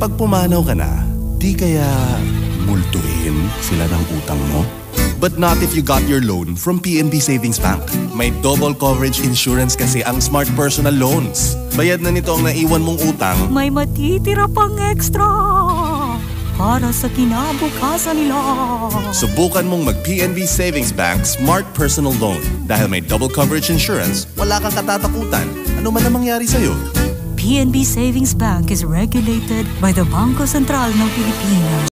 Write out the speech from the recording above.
Kapag pumanaw ka na, di kaya multuhin sila ng utang mo? But not if you got your loan from PNB Savings Bank. May double coverage insurance kasi ang Smart Personal Loans. Bayad na nito ang naiwan mong utang. May matitira pang extra para sa kinabukasan nila. Subukan mong mag-PNB Savings Bank Smart Personal Loan. Dahil may double coverage insurance, wala kang katatakutan. Ano man ang mangyari sa'yo. PNB Savings Bank is regulated by the Bangko Sentral ng Pilipinas.